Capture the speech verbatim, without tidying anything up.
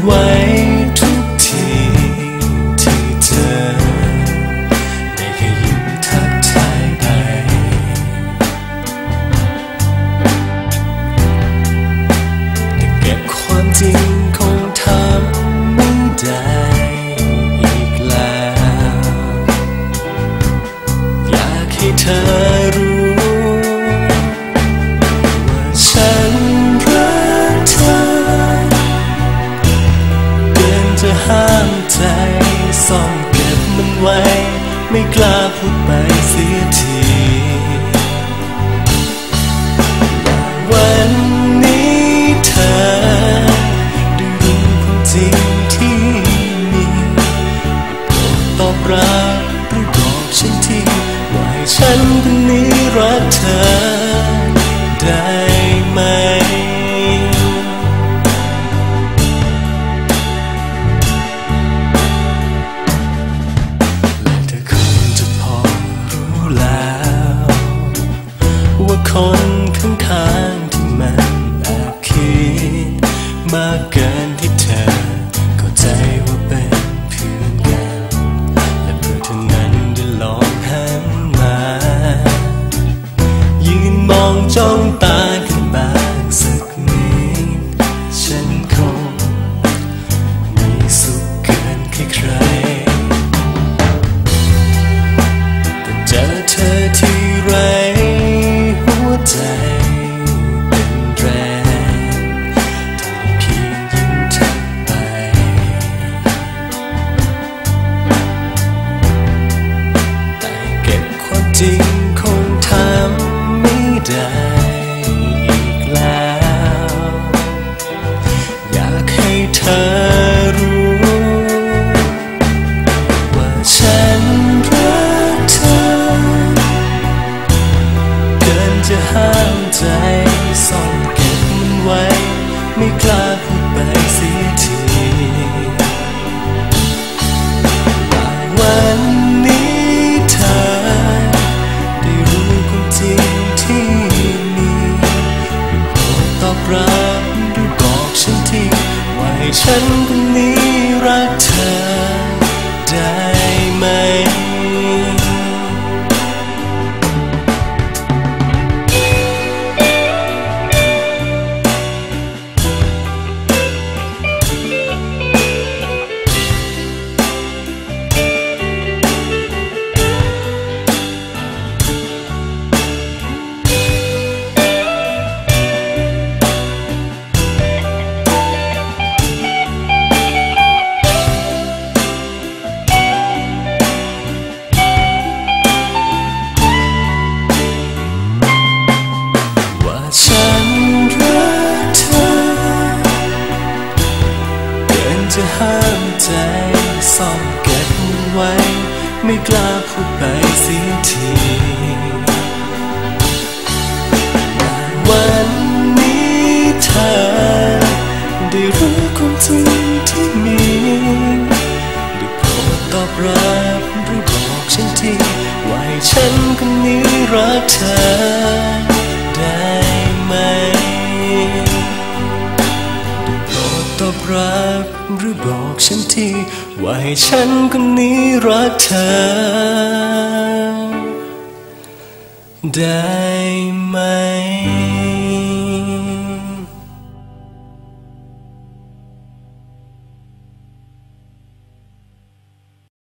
ไว้ทุกทีที่เธอได้แค่ยิ้มทักทายไปแต่เก็บความจริงคงทำไม่ได้อีกแล้วอยากให้เธอรู้ว่าฉันรักเธอเกินจะห้ามใจซ่อนเก็บมันไว้ไม่กล้าพูดไปเสียทีวันนี้เธอได้รู้ความจริงที่มีโปรดตอบรับหรือบอกฉันทีว่าให้ฉันคนนี้รักเธอได้ไหมและเธอคงจะพอรู้แล้วว่าคนข้างๆที่มันแอบคิดมากเกินที่เธอเข้าใจว่าเป็นเพื่อนกันและเพื่อเธอนั้นได้ลองหันมายืนมองจ้องตากันบ้างสักนิดฉันคงมีสุขเกินใครๆแต่เจอเธอที่ไรหัวใจเป็นแรงที่เพียงยิ้มทักไปแต่เก็บความจริงคงทำไม่ได้อีกแล้วอยากให้เธอรู้ว่าฉันรักเธอเกินจะห้ามใจซ่อนเก็บมันไว้ไม่กล้าพูดไปเสียทีวันนี้เธอได้รู้ความจริงที่มีโปรดตอบรับหรือบอกฉันทีว่าให้ฉันคนนี้รักเธอได้ไหมฉันรักเธอเกินจะห้ามใจซ่อนเก็บมันไว้ไม่กล้าพูดไปเสียทีวันนี้เธอได้รู้ความจริงที่มีได้โปรดตอบรับหรือบอกฉันทีว่าให้ฉันคนนี้รักเธอได้ไหมโปรดตอบรับหรือบอกฉันทีว่าให้ฉันคนนี้รักเธอได้ไหม